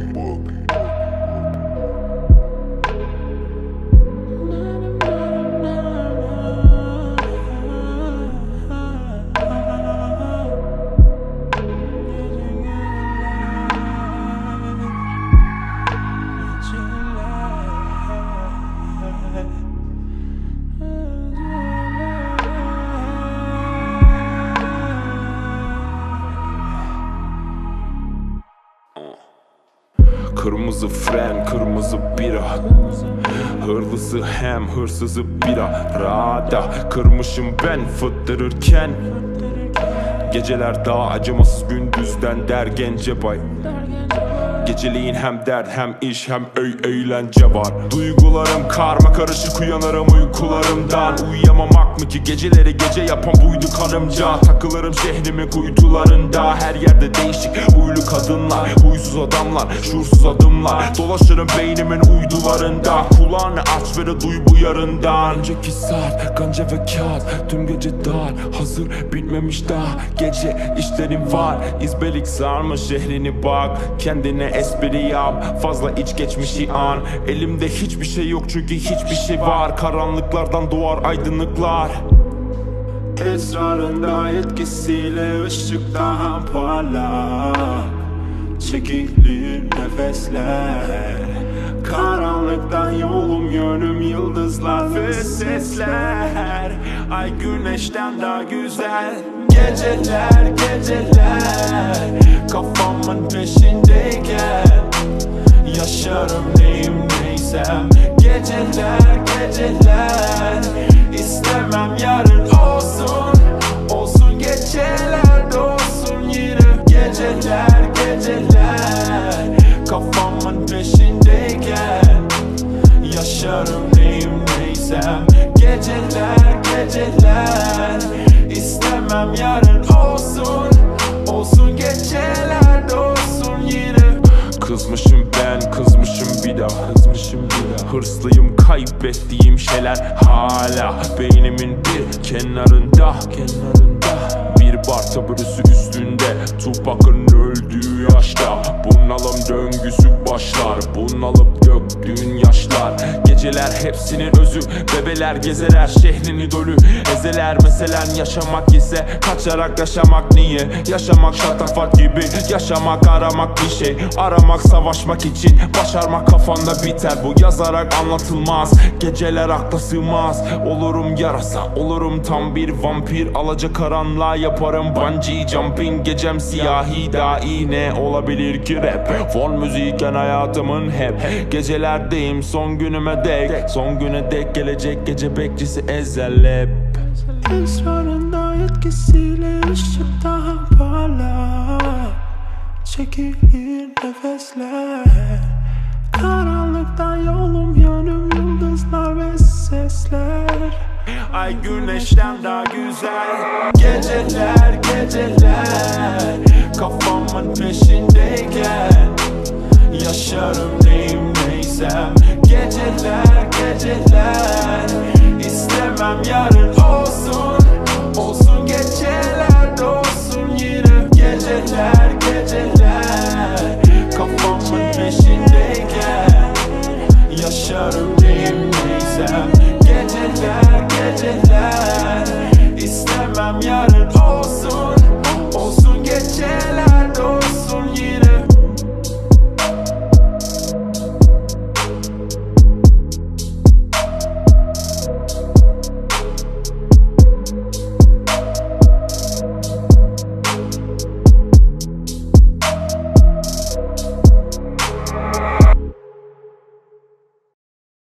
Kırmızı fren, kırmızı bira, hırlısı hem hırsızı bira. Rada kırmışım ben fıttırırken, geceler daha acımasız gündüzden der Gencebay. Geceliğin hem dert hem iş hem eğlence var. Duygularım karma karışık, uyanırım uykularımdan. Uyuyamamak mı ki geceleri gece yapan buydu karımca. Takılırım şehrimin kuytularında, her yerde değişik huylu kadınlar, huysuz adamlar, şuursuz adımlar. Dolaşırım beynimin uydularında, kulağını aç ve de duy bu yarından. Önceki saat ganca ve kağıt, tüm gece dar, hazır bitmemiş daha. Gece işlerim var, izbelik sarma şehrini, bak kendine espri yap, fazla iç geçmişi an. Elimde hiçbir şey yok çünkü hiçbir şey var. Karanlıklardan doğar aydınlıklar. Esrarında etkisiyle ışık daha parlak, çekilir nefesler. Karanlıktan yolum yönüm yıldızlar ve sesler. Ay güneşten daha güzel. Geceler geceler, kafamın peşindeyken yaşarım neyim neysem. Geceler geceler, istemem yarın olsun. Olsun geceler dolsun yine. Geceler geceler, kafamın peşindeyken yaşarım neyim neysem. Geceler geceler, istemem yarın olsun. Olsun geceler dolsun yine. Kızmışım ben, kızmışım bir daha, kızmışım bir daha. Hırslıyım kaybettiğim şeyler hala beynimin bir kenarında. Bir bar taburesi üstünde, Tupac'ın öldüğü yaşta. Bunalım döngüsü başlar, bunalıp döktüğün yaşlar. Geceler hepsinin özü, bebeler gezer her şehrin idolü. Ezeler meselen yaşamak ise kaçarak yaşamak niye? Yaşamak şatafat gibi, yaşamak aramak bir şey. Aramak savaşmak için, başarmak kafanda biter. Bu yazarak anlatılmaz, geceler akla sığmaz. Olurum yarasa, olurum tam bir vampir. Alacakaranlığa yaparım bungee jumping. Gecem siyahi dahi, ne olabilir ki rap? Fon müzikken hayatımın hep gecelerdeyim son günüme dek. Son güne dek gelecek gece bekçisi ezel hep. Esrarında etkisiyle ışık daha parlak, çekilir nefesler. Karanlıktan yolum yönüm yıldızlar ve sesler. Ay güneşten daha güzel. Geceler geceler, kafamın peşindeyken yaşarım neyim neysem. Geceler geceler, istemem yarın olsun.